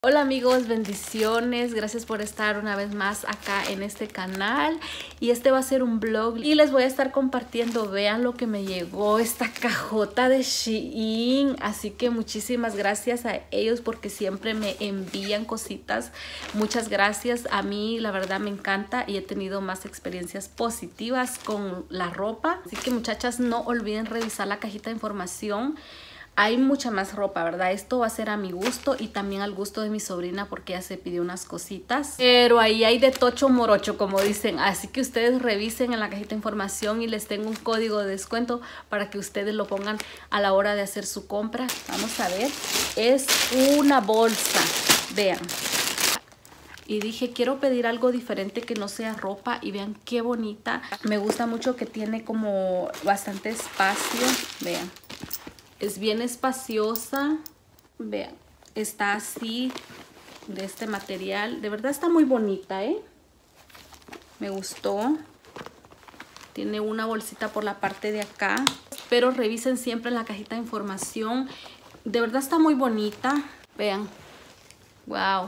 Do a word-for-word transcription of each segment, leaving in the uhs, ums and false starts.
Hola amigos, bendiciones, gracias por estar una vez más acá en este canal y este va a ser un vlog y les voy a estar compartiendo, vean lo que me llegó, esta cajota de Shein, así que muchísimas gracias a ellos porque siempre me envían cositas, muchas gracias, a mí la verdad me encanta y he tenido más experiencias positivas con la ropa, así que muchachas no olviden revisar la cajita de información. Hay mucha más ropa, ¿verdad? Esto va a ser a mi gusto y también al gusto de mi sobrina porque ella se pidió unas cositas. Pero ahí hay de tocho morocho, como dicen. Así que ustedes revisen en la cajita de información y les tengo un código de descuento para que ustedes lo pongan a la hora de hacer su compra. Vamos a ver. Es una bolsa. Vean. Y dije, quiero pedir algo diferente que no sea ropa. Y vean qué bonita. Me gusta mucho que tiene como bastante espacio. Vean. Es bien espaciosa, vean, está así, de este material. De verdad está muy bonita, ¿eh? Me gustó. Tiene una bolsita por la parte de acá. Pero revisen siempre en la cajita de información. De verdad está muy bonita. Vean. Wow.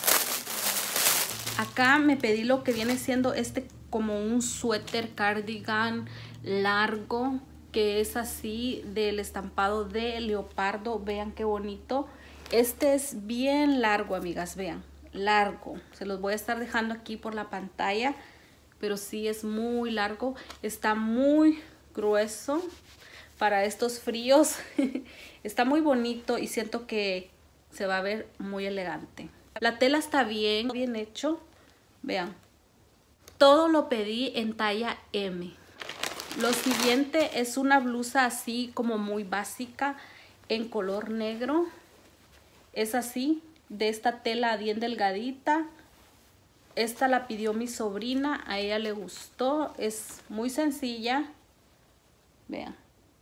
Acá me pedí lo que viene siendo este como un suéter cardigan largo, que es así del estampado de leopardo. Vean qué bonito. Este es bien largo, amigas, vean, largo. Se los voy a estar dejando aquí por la pantalla, pero sí es muy largo. Está muy grueso para estos fríos. Está muy bonito y siento que se va a ver muy elegante. La tela está bien, bien hecho. Vean, todo lo pedí en talla eme. Lo siguiente es una blusa así como muy básica en color negro. Es así, de esta tela bien delgadita. Esta la pidió mi sobrina, a ella le gustó. Es muy sencilla. Vean.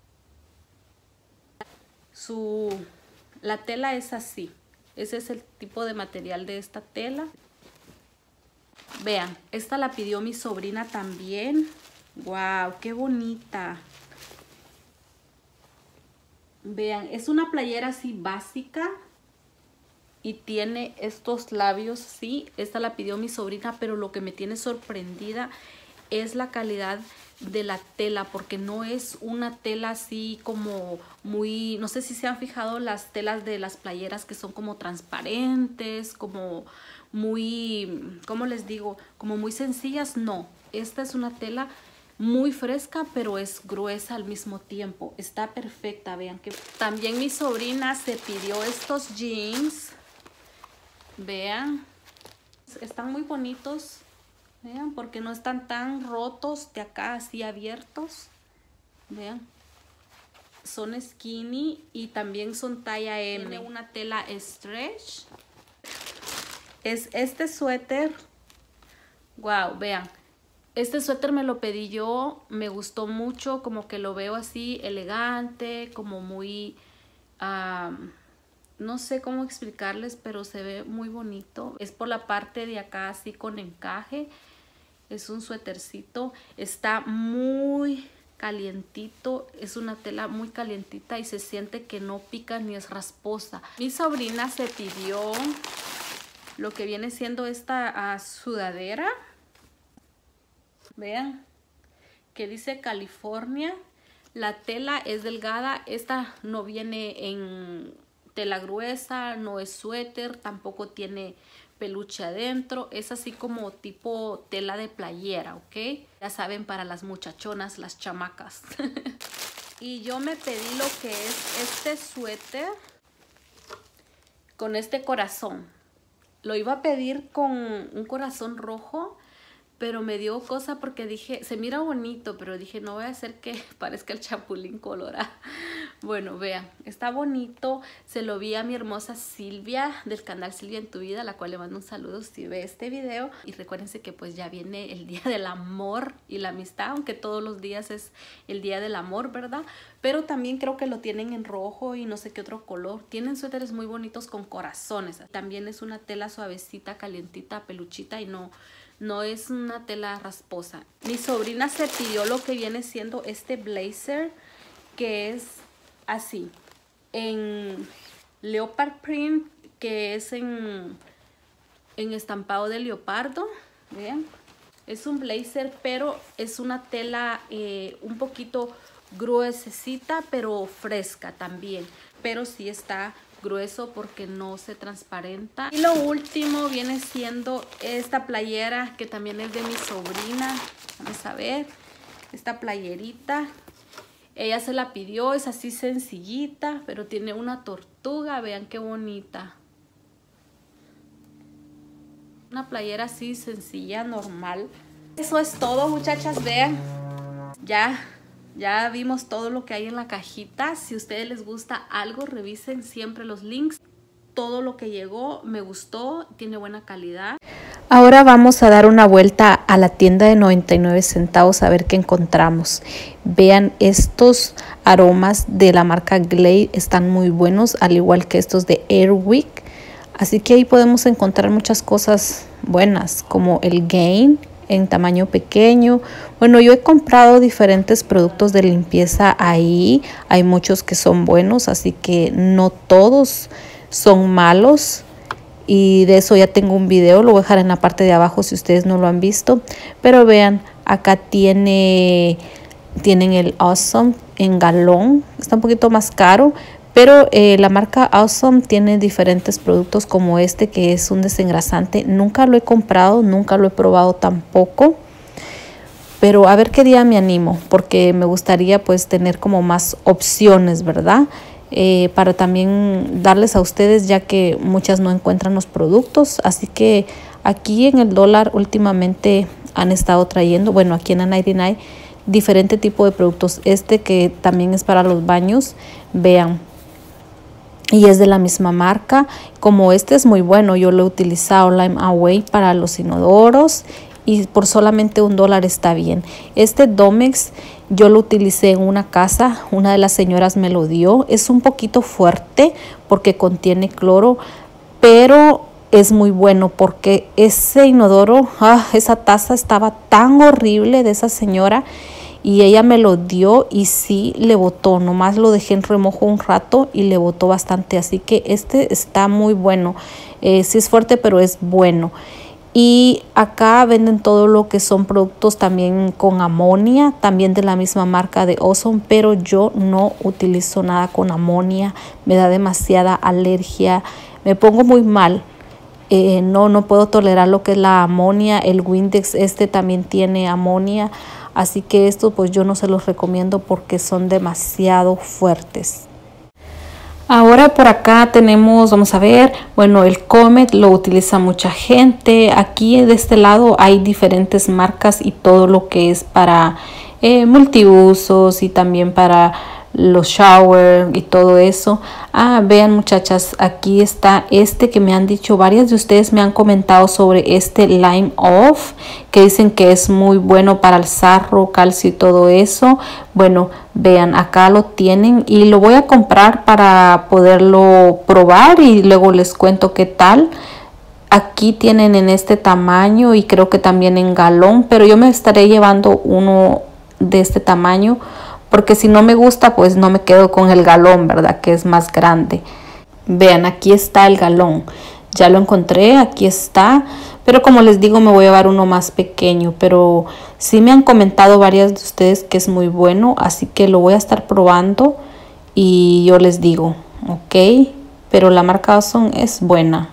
Su, la tela es así. Ese es el tipo de material de esta tela. Vean, esta la pidió mi sobrina también. Wow, qué bonita. Vean, es una playera así básica y tiene estos labios, sí, esta la pidió mi sobrina, pero lo que me tiene sorprendida es la calidad de la tela, porque no es una tela así como muy, no sé si se han fijado las telas de las playeras que son como transparentes, como muy, ¿cómo les digo? Como muy sencillas. No, esta es una tela muy fresca, pero es gruesa al mismo tiempo. Está perfecta, vean que también mi sobrina se pidió estos jeans. Vean, están muy bonitos. Vean, porque no están tan rotos de acá así abiertos. Vean, son skinny y también son talla eme. Tiene una tela stretch. Es este suéter. Wow, vean. Este suéter me lo pedí yo, me gustó mucho, como que lo veo así elegante, como muy, um, no sé cómo explicarles, pero se ve muy bonito. Es por la parte de acá así con encaje, es un suétercito, está muy calientito, es una tela muy calientita y se siente que no pica ni es rasposa. Mi sobrina se pidió lo que viene siendo esta uh, sudadera. Vean, que dice California. La tela es delgada. Esta no viene en tela gruesa, no es suéter, tampoco tiene peluche adentro. Es así como tipo tela de playera, ¿ok? Ya saben, para las muchachonas, las chamacas. Y yo me pedí lo que es este suéter con este corazón. Lo iba a pedir con un corazón rojo, pero me dio cosa porque dije, se mira bonito, pero dije, no voy a hacer que parezca el Chapulín Colorado. Bueno, vean, está bonito. Se lo vi a mi hermosa Silvia del canal Silvia en tu vida, a la cual le mando un saludo si ve este video. Y recuérdense que pues ya viene el día del amor y la amistad, aunque todos los días es el día del amor, ¿verdad? Pero también creo que lo tienen en rojo y no sé qué otro color. Tienen suéteres muy bonitos con corazones. También es una tela suavecita, calientita, peluchita y no... No es una tela rasposa. Mi sobrina se pidió lo que viene siendo este blazer, que es así, en leopard print, que es en, en estampado de leopardo. Vean, es un blazer, pero es una tela eh, un poquito gruesecita, pero fresca también. Pero sí está grueso porque no se transparenta. Y lo último viene siendo esta playera que también es de mi sobrina. Vamos a ver, esta playerita. Ella se la pidió, es así sencillita, pero tiene una tortuga. Vean qué bonita. Una playera así sencilla, normal. Eso es todo, muchachas. Vean, ya, ya vimos todo lo que hay en la cajita. Si a ustedes les gusta algo, revisen siempre los links. Todo lo que llegó me gustó, tiene buena calidad. Ahora vamos a dar una vuelta a la tienda de noventa y nueve centavos a ver qué encontramos. Vean, estos aromas de la marca Glade están muy buenos, al igual que estos de Airwick. Así que ahí podemos encontrar muchas cosas buenas, como el Gain en tamaño pequeño. Bueno, yo he comprado diferentes productos de limpieza ahí. Hay muchos que son buenos, así que no todos son malos. Y de eso ya tengo un video, lo voy a dejar en la parte de abajo si ustedes no lo han visto. Pero vean, acá tiene, tienen el Awesome en galón. Está un poquito más caro, pero eh, la marca Awesome tiene diferentes productos como este, que es un desengrasante. Nunca lo he comprado, nunca lo he probado tampoco. Pero a ver qué día me animo, porque me gustaría pues tener como más opciones, ¿verdad? Eh, para también darles a ustedes, ya que muchas no encuentran los productos. Así que aquí en el dólar últimamente han estado trayendo, bueno, aquí en la noventa y nueve, diferente tipo de productos. Este que también es para los baños, vean, y es de la misma marca. Como este es muy bueno, yo lo he utilizado, Lime Away, para los inodoros, y por solamente un dólar está bien. Este Domex yo lo utilicé en una casa, una de las señoras me lo dio. Es un poquito fuerte porque contiene cloro, pero es muy bueno porque ese inodoro, ah, esa taza estaba tan horrible de esa señora, y ella me lo dio y sí le botó. Nomás lo dejé en remojo un rato y le botó bastante. Así que este está muy bueno. Eh, sí es fuerte, pero es bueno. Y acá venden todo lo que son productos también con amonia, también de la misma marca de Awesome, pero yo no utilizo nada con amonia, me da demasiada alergia, me pongo muy mal. Eh, no, no puedo tolerar lo que es la amonia. El Windex este también tiene amonia, así que esto pues yo no se los recomiendo porque son demasiado fuertes. Ahora por acá tenemos, vamos a ver, bueno, el Comet lo utiliza mucha gente. Aquí de este lado hay diferentes marcas y todo lo que es para eh, multiusos y también para los shower y todo eso. Ah, vean, muchachas, aquí está este que me han dicho, varias de ustedes me han comentado sobre este Lime Off, que dicen que es muy bueno para el sarro, calcio y todo eso. Bueno, vean, acá lo tienen y lo voy a comprar para poderlo probar y luego les cuento qué tal. Aquí tienen en este tamaño y creo que también en galón, pero yo me estaré llevando uno de este tamaño, porque si no me gusta, pues no me quedo con el galón, ¿verdad? Que es más grande. Vean, aquí está el galón. Ya lo encontré, aquí está. Pero como les digo, me voy a llevar uno más pequeño. Pero sí me han comentado varias de ustedes que es muy bueno. Así que lo voy a estar probando y yo les digo, ¿ok? Pero la marca Awesome es buena.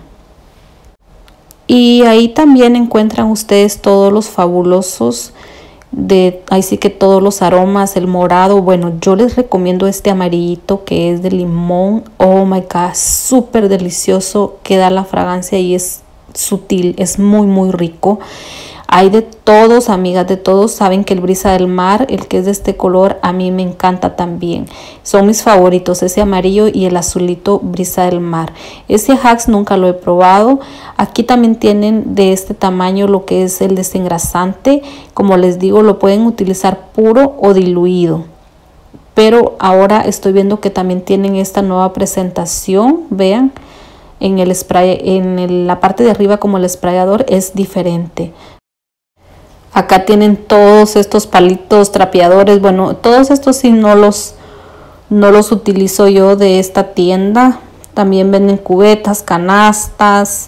Y ahí también encuentran ustedes todos los fabulosos de, ahí sí que todos los aromas, el morado. Bueno, yo les recomiendo este amarillito que es de limón. Oh my god, súper delicioso, queda la fragancia y es sutil, es muy muy rico. Hay de todos, amigas, de todos. Saben que el brisa del mar, el que es de este color, a mí me encanta también. Son mis favoritos, ese amarillo y el azulito brisa del mar. Ese Axe nunca lo he probado. Aquí también tienen de este tamaño lo que es el desengrasante. Como les digo, lo pueden utilizar puro o diluido. Pero ahora estoy viendo que también tienen esta nueva presentación. Vean, en el spray, en el, la parte de arriba como el sprayador es diferente. Acá tienen todos estos palitos trapeadores. Bueno, todos estos sí no los, no los utilizo yo de esta tienda. También venden cubetas, canastas,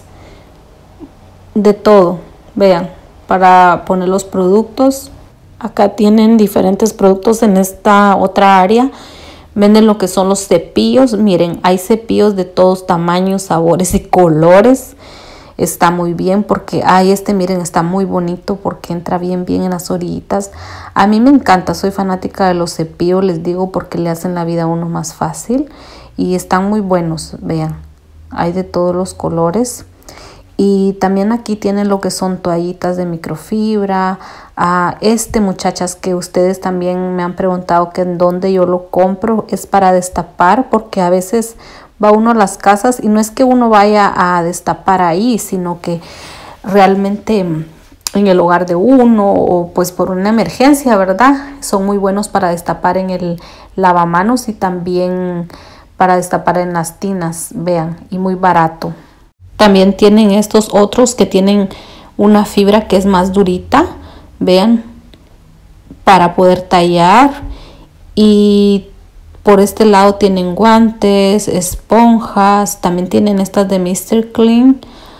de todo. Vean, para poner los productos. Acá tienen diferentes productos en esta otra área. Venden lo que son los cepillos. Miren, hay cepillos de todos tamaños, sabores y colores. Está muy bien porque hay este, miren, está muy bonito porque entra bien, bien en las orillitas. A mí me encanta, soy fanática de los cepillos, les digo, porque le hacen la vida a uno más fácil. Y están muy buenos, vean. Hay de todos los colores. Y también aquí tienen lo que son toallitas de microfibra. Ah, este, muchachas, que ustedes también me han preguntado que en dónde yo lo compro, es para destapar, porque a veces va uno a las casas y no es que uno vaya a destapar ahí, sino que realmente en el hogar de uno o pues por una emergencia, ¿verdad? Son muy buenos para destapar en el lavamanos y también para destapar en las tinas, vean, y muy barato. También tienen estos otros que tienen una fibra que es más durita, vean, para poder tallar. Y por este lado tienen guantes, esponjas, también tienen estas de míster Clean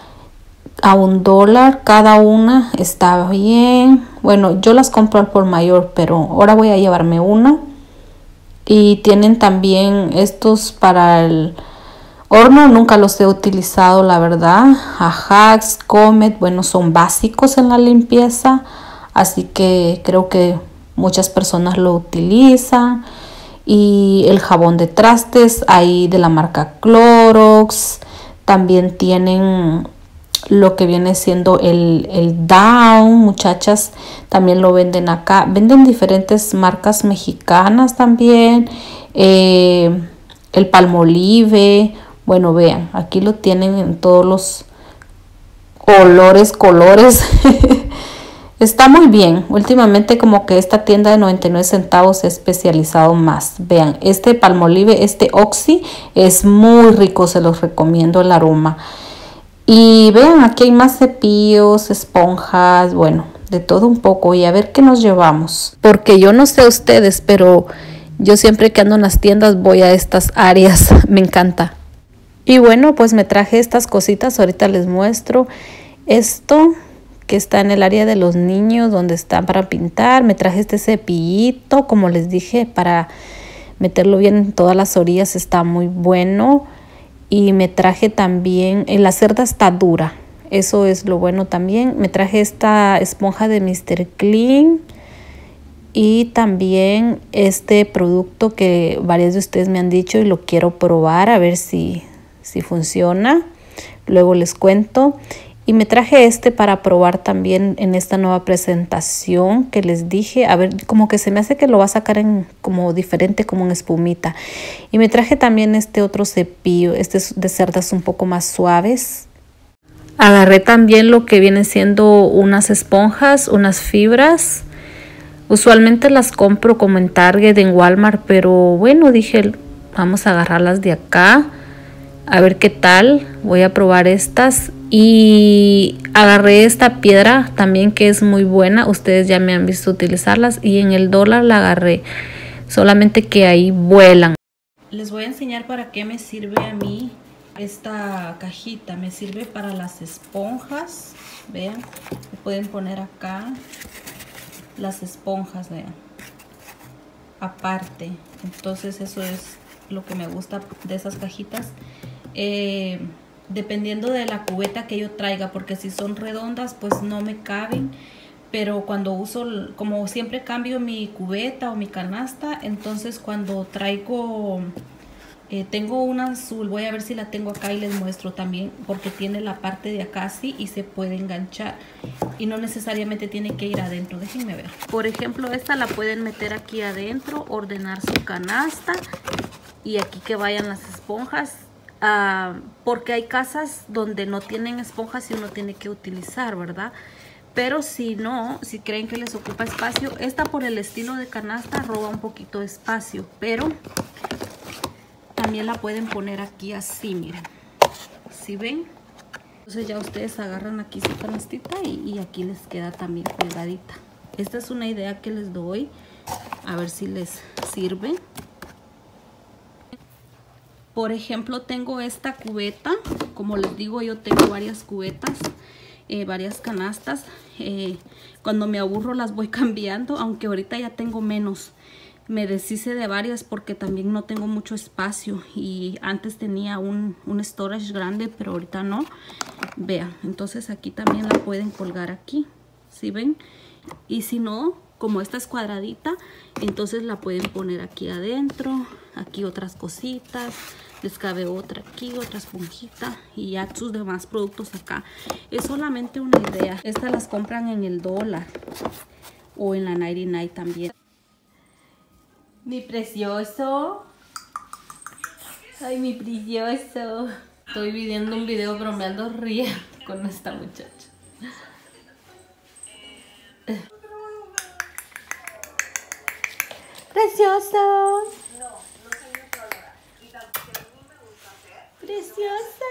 a un dólar cada una, está bien. Bueno, yo las compro al por mayor, pero ahora voy a llevarme una. Y tienen también estos para el horno, nunca los he utilizado, la verdad. Ajax, Comet, bueno, son básicos en la limpieza, así que creo que muchas personas lo utilizan. Y el jabón de trastes, ahí de la marca Clorox. También tienen lo que viene siendo el, el Down, muchachas, también lo venden acá. Venden diferentes marcas mexicanas también. Eh, el Palmolive. Bueno, vean, aquí lo tienen en todos los olores, colores. Está muy bien. Últimamente como que esta tienda de noventa y nueve centavos se ha especializado más. Vean, este Palmolive, este Oxy es muy rico, se los recomiendo el aroma. Y vean, aquí hay más cepillos, esponjas, bueno, de todo un poco. Y a ver qué nos llevamos. Porque yo no sé ustedes, pero yo siempre que ando en las tiendas voy a estas áreas. Me encanta. Y bueno, pues me traje estas cositas, ahorita les muestro. Esto que está en el área de los niños, donde están para pintar. Me traje este cepillito, como les dije, para meterlo bien en todas las orillas, está muy bueno. Y me traje también, la cerda está dura, eso es lo bueno también. Me traje esta esponja de míster Clean. Y también este producto que varios de ustedes me han dicho y lo quiero probar a ver si, si funciona. Luego les cuento. Y me traje este para probar también en esta nueva presentación que les dije. A ver, como que se me hace que lo va a sacar en como diferente, como en espumita. Y me traje también este otro cepillo. Este es de cerdas un poco más suaves. Agarré también lo que viene siendo unas esponjas, unas fibras. Usualmente las compro como en Target, en Walmart, pero bueno, dije, vamos a agarrarlas de acá. A ver qué tal, voy a probar estas. Y agarré esta piedra también que es muy buena, ustedes ya me han visto utilizarlas. Y en el dólar la agarré, solamente que ahí vuelan. Les voy a enseñar para qué me sirve a mí esta cajita. Me sirve para las esponjas, vean, me pueden poner acá las esponjas, vean, aparte. Entonces eso es lo que me gusta de esas cajitas. Eh, dependiendo de la cubeta que yo traiga, porque si son redondas pues no me caben, pero cuando uso, como siempre cambio mi cubeta o mi canasta, entonces cuando traigo eh, tengo una azul, voy a ver si la tengo acá y les muestro también, porque tiene la parte de acá así y se puede enganchar y no necesariamente tiene que ir adentro. Déjenme ver, por ejemplo esta la pueden meter aquí adentro, ordenar su canasta y aquí que vayan las esponjas. Uh, porque hay casas donde no tienen esponjas y uno tiene que utilizar, ¿verdad? Pero si no, si creen que les ocupa espacio, esta por el estilo de canasta roba un poquito de espacio, pero también la pueden poner aquí así, miren, ¿sí ven? Entonces ya ustedes agarran aquí su canastita y, y aquí les queda también pegadita. Esta es una idea que les doy, a ver si les sirve. Por ejemplo, tengo esta cubeta. Como les digo, yo tengo varias cubetas, eh, varias canastas. Eh, cuando me aburro las voy cambiando, aunque ahorita ya tengo menos. Me deshice de varias porque también no tengo mucho espacio. Y antes tenía un, un storage grande, pero ahorita no. Vean, entonces aquí también la pueden colgar aquí. ¿Sí ven? Y si no, como esta es cuadradita, entonces la pueden poner aquí adentro. Aquí otras cositas. Les cabe otra aquí, otra esponjita. Y ya sus demás productos acá. Es solamente una idea. Estas las compran en el dólar. O en la noventa y nueve también. Mi precioso. Ay, mi precioso. Estoy viendo un video bromeando riendo con esta muchacha. Precioso. No, no soy nutrióloga. Y tampoco a mí me gusta hacer. Preciosa.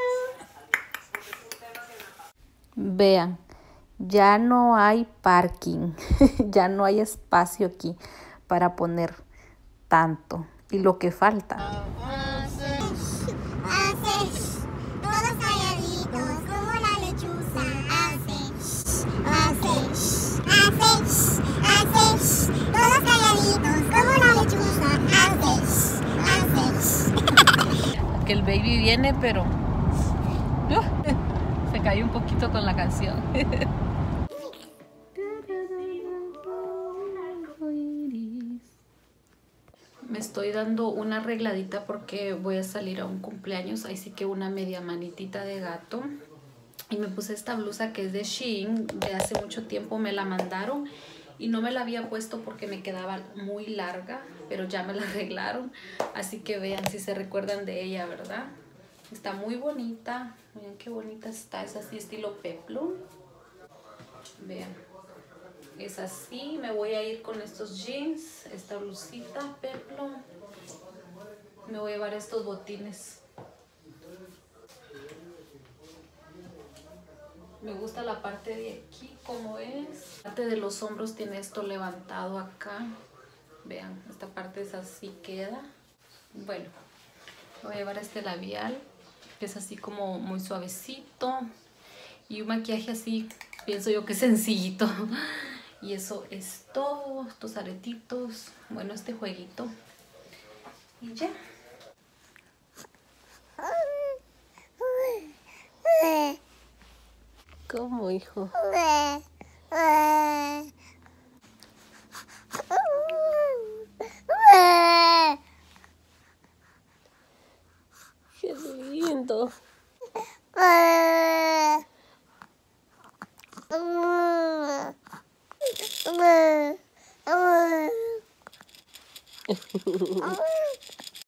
Vean, ya no hay parking. Ya no hay espacio aquí para poner tanto. Y lo que falta. Que el baby viene, pero uh, se cayó un poquito con la canción. Me estoy dando una arregladita porque voy a salir a un cumpleaños, así que una media manitita de gato. Y me puse esta blusa que es de Shein, de hace mucho tiempo me la mandaron. Y no me la había puesto porque me quedaba muy larga, pero ya me la arreglaron. Así que vean si se recuerdan de ella, ¿verdad? Está muy bonita. Miren qué bonita está. Es así estilo peplum. Vean. Es así. Me voy a ir con estos jeans, esta blusita peplum. Me voy a llevar estos botines. Me gusta la parte de aquí como es. La parte de los hombros tiene esto levantado acá. Vean, esta parte es así queda. Bueno, voy a llevar este labial, que es así como muy suavecito. Y un maquillaje así, pienso yo que sencillito. Y eso es todo. Estos aretitos. Bueno, este jueguito. Y ya. ¿Cómo, hijo? Qué lindo.